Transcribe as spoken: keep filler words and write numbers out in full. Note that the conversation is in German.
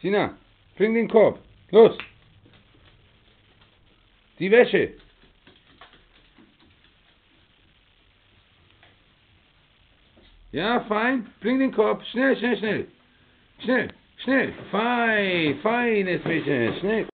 Tina, bring den Korb. Los. Die Wäsche. Ja, fein. Bring den Korb. Schnell, schnell, schnell. Schnell, schnell. Fein, feines Mädchen. Schnell.